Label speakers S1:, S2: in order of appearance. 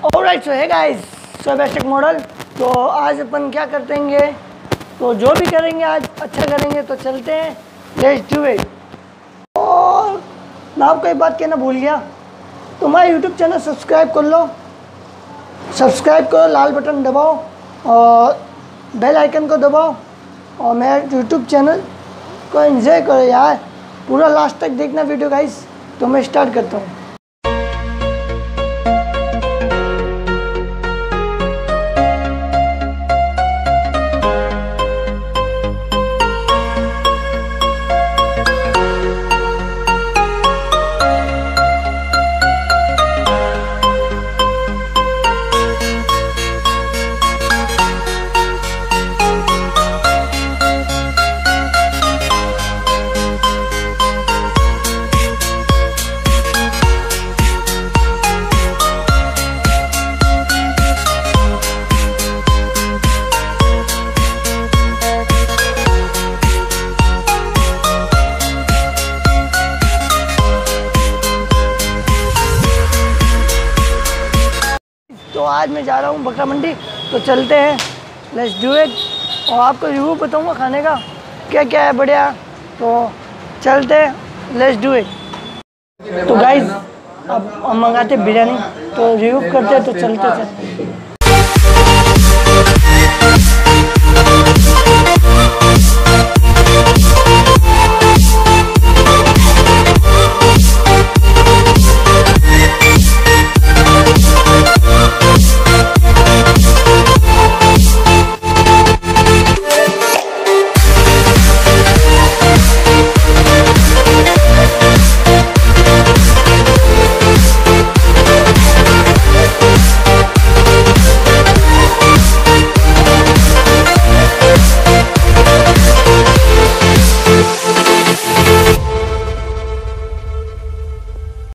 S1: Alright, सो है guys, so best model. तो आज अपन क्या करेंगे, तो जो भी करेंगे आज अच्छा करेंगे। तो चलते हैं, लेट्स डू इट। और मैं आपको एक बात कहना भूल गया, तो हमारा यूट्यूब चैनल सब्सक्राइब कर लो, सब्सक्राइब करो, लाल बटन दबाओ और बेल आइकन को दबाओ और मेरे यूट्यूब चैनल को एंजॉय करो यार, पूरा लास्ट तक देखना वीडियो गाइस। तो मैं स्टार्ट करता हूँ। तो आज मैं जा रहा हूँ बकरा मंडी, तो चलते हैं, लेट्स डू इट। और आपको रिव्यू बताऊँगा खाने का क्या क्या है बढ़िया। तो चलते हैं, लेट्स डू इट। तो गाइस अब हम मंगाते बिरयानी, तो रिव्यू करते हैं। तो चलते चलते